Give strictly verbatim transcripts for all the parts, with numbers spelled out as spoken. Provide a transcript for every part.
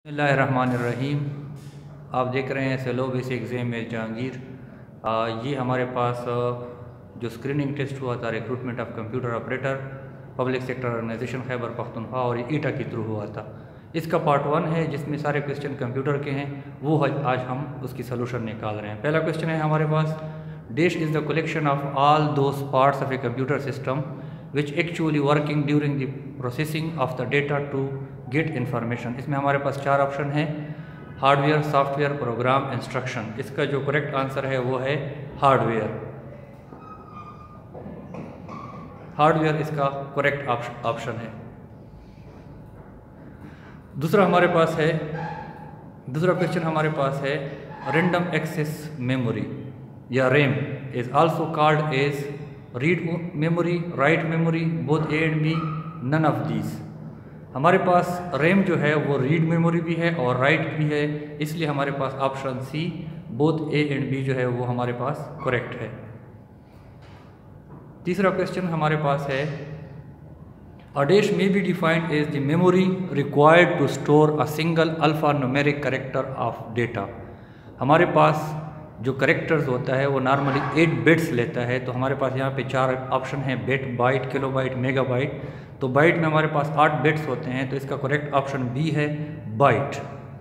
बिस्मिल्लाहिर्रहमानिर्रहीम। आप देख रहे हैं सेलो बेसिक एग्ज़ाम में जहांगीर। आ, ये हमारे पास जो स्क्रीनिंग टेस्ट हुआ था recruitment of computer operator public sector organisation Khyber Pakhtunkhwa और ईटा के थ्रू हुआ था। इसका पार्ट वन है जिसमें सारे क्वेश्चन कंप्यूटर के हैं, वो आज हम उसकी सोल्यूशन निकाल रहे हैं। पहला क्वेश्चन है हमारे पास, dash is the collection of all those parts of a computer system which actually working during the processing of the data to get information. इसमें हमारे पास चार ऑप्शन हैं, हार्डवेयर, सॉफ्टवेयर, प्रोग्राम, इंस्ट्रक्शन। इसका जो करेक्ट आंसर है वो है हार्डवेयर। हार्डवेयर इसका करेक्ट ऑप्शन है। दूसरा हमारे पास है दूसरा क्वेश्चन हमारे पास है रैंडम एक्सेस मेमोरी या RAM is also called as read memory, write memory, both A and B, none of these. हमारे पास रैम जो है वो रीड मेमोरी भी है और राइट भी है, इसलिए हमारे पास option C both A and B जो है वो हमारे पास करेक्ट है। तीसरा क्वेश्चन हमारे पास है, a dash may be defined as the memory required to store a single alpha numeric character of data. हमारे पास जो करेक्टर्स होता है वो नॉर्मली एट बिट्स लेता है, तो हमारे पास यहाँ पे चार ऑप्शन है, बिट, बाइट, किलोबाइट, मेगाबाइट। तो बाइट में हमारे पास आठ बिट्स होते हैं, तो इसका करेक्ट ऑप्शन बी है बाइट।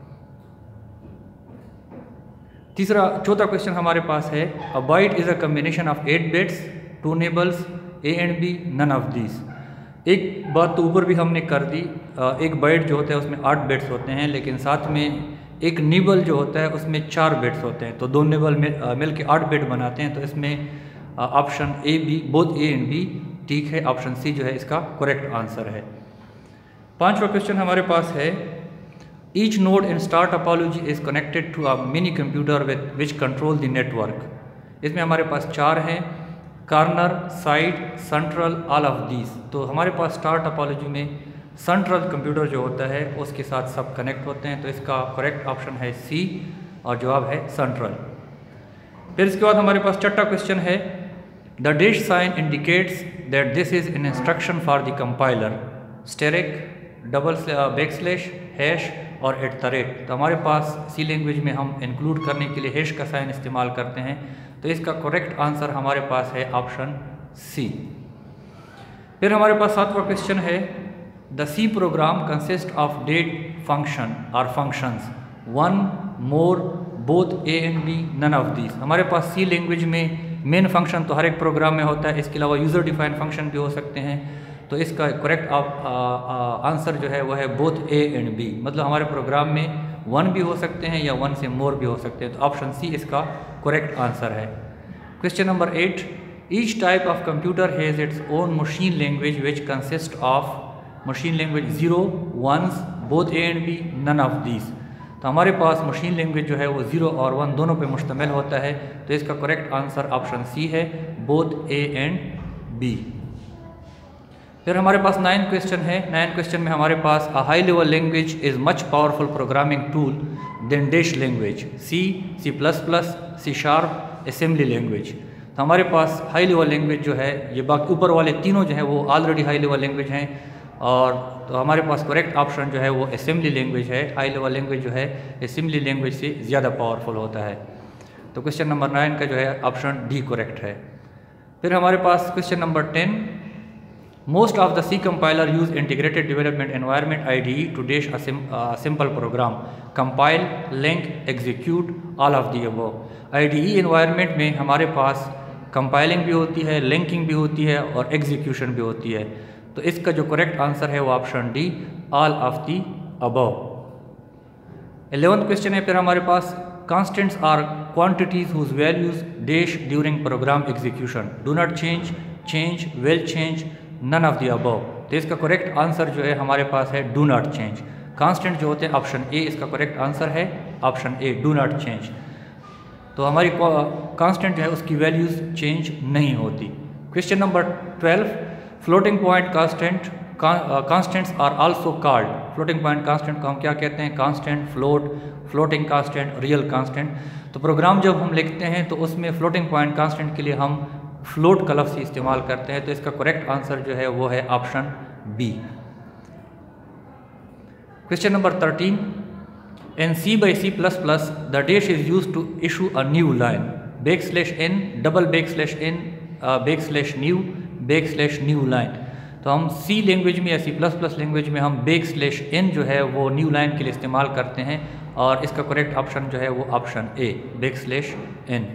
तीसरा चौथा क्वेश्चन हमारे पास है, a byte is a combination of eight bits, two nibbles, A and B, none of these. एक बात तो ऊपर भी हमने कर दी, एक बाइट जो होता है उसमें आठ बिट्स होते हैं, लेकिन साथ में एक निबल जो होता है उसमें चार बिट्स होते हैं, तो दो निबल मिल मिल के आठ बिट बनाते हैं। तो इसमें option A B, both A and B ठीक है, ऑप्शन सी जो है इसका करेक्ट आंसर है। पांचवा क्वेश्चन हमारे पास है, each node in star topology is connected to a mini computer with which control the network. इसमें हमारे पास चार हैं, corner, side, central, all of these. तो हमारे पास स्टार टोपोलॉजी में सेंट्रल कंप्यूटर जो होता है उसके साथ सब कनेक्ट होते हैं, तो इसका करेक्ट ऑप्शन है सी और जवाब है सेंट्रल। फिर इसके बाद हमारे पास छठा क्वेश्चन है, the dash sign indicates that this is an instruction for the compiler, asterisk, double back slash, hash और एट द रेट। तो हमारे पास सी लैंग्वेज में हम इंक्लूड करने के लिए हैश का साइन इस्तेमाल करते हैं, तो इसका करेक्ट आंसर हमारे पास है ऑप्शन सी। फिर हमारे पास सातवां क्वेश्चन है, the C program consist of that function और functions, one, more, both A and B, none of these. हमारे पास सी लैंग्वेज में मेन फंक्शन तो हर एक प्रोग्राम में होता है, इसके अलावा यूज़र डिफाइंड फंक्शन भी हो सकते हैं, तो इसका करेक्ट आंसर जो है वह है बोथ ए एंड बी। मतलब हमारे प्रोग्राम में वन भी हो सकते हैं या वन से मोर भी हो सकते हैं, तो ऑप्शन सी इसका करेक्ट आंसर है। Question number eight, each type of computer has its own machine language which consist of machine language zero, ones, both A and B, none of these. तो हमारे पास मशीन लैंग्वेज जो है वो zero और one दोनों पे मुश्तमिल होता है, तो इसका करेक्ट आंसर ऑप्शन सी है, बोथ ए एंड बी। फिर हमारे पास नाइन क्वेश्चन है। नाइन क्वेश्चन में हमारे पास, a high level language is much powerful programming tool than dash language, C, C plus plus, C sharp, assembly language. तो हमारे पास हाई लेवल लैंग्वेज जो है, ये बाकी ऊपर वाले तीनों जो है वो ऑलरेडी हाई लेवल लैंग्वेज हैं, और तो हमारे पास करेक्ट ऑप्शन जो है वो असेंबली लैंग्वेज है। हाई लेवल लैंग्वेज जो है असेंबली लैंग्वेज से ज़्यादा पावरफुल होता है, तो क्वेश्चन नंबर नाइन का जो है ऑप्शन डी करेक्ट है। फिर हमारे पास question number ten, most of the C compiler use integrated development environment I D E to dash a simple program, compile, link, execute, all of the above. I D E environment में हमारे पास compiling भी होती है, linking भी होती है और execution भी होती है, तो इसका जो करेक्ट आंसर है वो option D, all of the above. Eleventh question है फिर हमारे पास, constants are quantities whose values dash during program execution, do not change, change, will change, none of the above. तो इसका करेक्ट आंसर जो है हमारे पास है डू नॉट चेंज। कांस्टेंट जो होते हैं ऑप्शन ए इसका करेक्ट आंसर है, option A do not change. तो हमारी कांस्टेंट जो है उसकी वैल्यूज चेंज नहीं होती। Question number twelve, floating point constant constants are also called. Floating point constant को हम क्या कहते हैं? Constant, float, floating constant, real constant. तो प्रोग्राम जब हम लिखते हैं तो उसमें फ्लोटिंग पॉइंट कांस्टेंट के लिए हम फ्लोट का लफ्ज़ इस्तेमाल करते हैं, तो इसका करेक्ट आंसर जो है वो है option B. Question number thirteen, In C by C plus plus, the dash is used to issue a new line. Backslash n, double backslash n, uh, backslash new, backslash new line. तो हम C language में या C plus plus language में हम backslash n जो है वो new line के लिए इस्तेमाल करते हैं, और इसका करेक्ट ऑप्शन जो है वो option A, backslash n।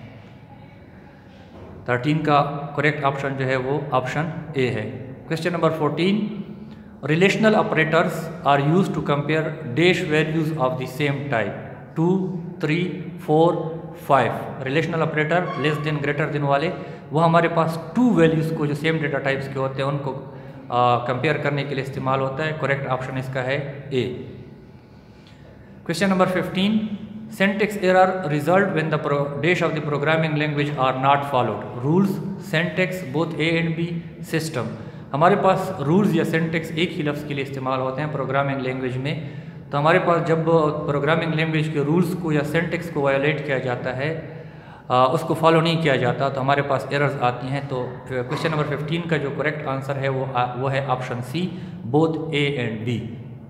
Thirteen का करेक्ट ऑप्शन जो है वो ऑप्शन ए है। Question number fourteen, relational operators are use to compare dash values of the same type, two, three, four, five. Relational operator less than greater than वाले, वो हमारे पास two values को जो same data types के होते हैं उनको कंपेयर करने के लिए इस्तेमाल होता है। करेक्ट ऑप्शन इसका है A. Question number fifteen, syntax error result when the dash of the programming language are not followed. Rules, syntax, both A and B, system. हमारे पास रूल्स या सिंटैक्स एक ही लफ्ज़ के लिए इस्तेमाल होते हैं प्रोग्रामिंग लैंग्वेज में। तो हमारे पास जब प्रोग्रामिंग लैंग्वेज के रूल्स को या सिंटैक्स को वायोलेट किया जाता है, आ, उसको फॉलो नहीं किया जाता, तो हमारे पास एरर्स आती हैं। तो क्वेश्चन नंबर फिफ्टीन का जो करेक्ट आंसर है वो आ, वो है option C, both A and B.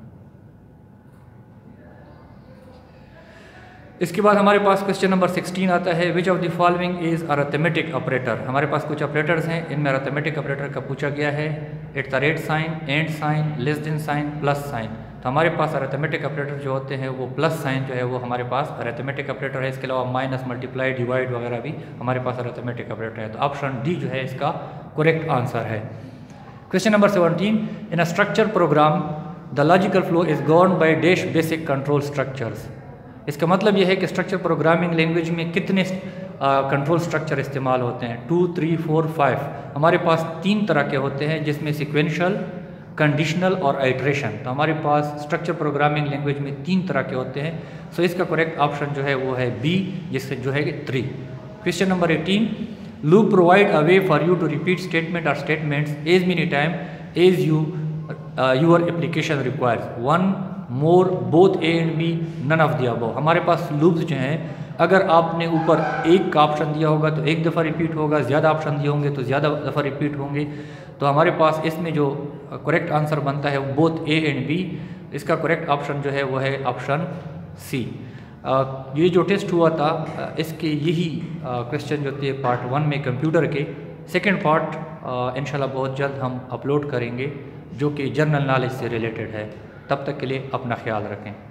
इसके बाद हमारे पास क्वेश्चन नंबर सिक्सटीन आता है, which of the following is arithmetic operator. हमारे पास कुछ ऑपरेटर्स हैं, इनमें अरिथमेटिक ऑपरेटर का पूछा गया है। At the rate sign, and sign, less than sign, plus sign. तो हमारे पास अरिथमेटिक ऑपरेटर जो होते हैं वो प्लस साइन जो है वो हमारे पास अरिथमेटिक ऑपरेटर है। इसके अलावा माइनस, मल्टीप्लाई, डिवाइड वगैरह भी हमारे पास अरिथमेटिक ऑपरेटर है। तो ऑप्शन डी जो है इसका करेक्ट आंसर है। Question number seventeen, in a structure program the logical flow is govern by dash basic control structures. इसका मतलब यह है कि स्ट्रक्चर प्रोग्रामिंग लैंग्वेज में कितने कंट्रोल स्ट्रक्चर इस्तेमाल होते हैं, टू, थ्री, फोर, फाइव। हमारे पास तीन तरह के होते हैं, जिसमें सिक्वेंशियल, कंडीशनल और आइट्रेशन। तो हमारे पास स्ट्रक्चर प्रोग्रामिंग लैंग्वेज में तीन तरह के होते हैं। सो इसका करेक्ट ऑप्शन जो है वो है बी, जिससे जो है three. Question number eighteen, loop provide a way for you to repeat statement और statements as many time as you your application requires, one, more, both A and B, none of the above. हमारे पास loops जो हैं, अगर आपने ऊपर एक का ऑप्शन दिया होगा तो एक दफ़ा रिपीट होगा, ज़्यादा ऑप्शन दिए होंगे तो ज़्यादा दफ़ा रिपीट होंगे। तो हमारे पास इसमें जो करेक्ट आंसर बनता है वो बोथ ए एंड बी। इसका करेक्ट ऑप्शन जो है वो है ऑप्शन सी। ये जो टेस्ट हुआ था इसके यही क्वेश्चन जो थे पार्ट वन में कंप्यूटर के, सेकेंड पार्ट इंशाल्लाह बहुत जल्द हम अपलोड करेंगे जो कि जनरल नॉलेज से रिलेटेड है। तब तक के लिए अपना ख्याल रखें।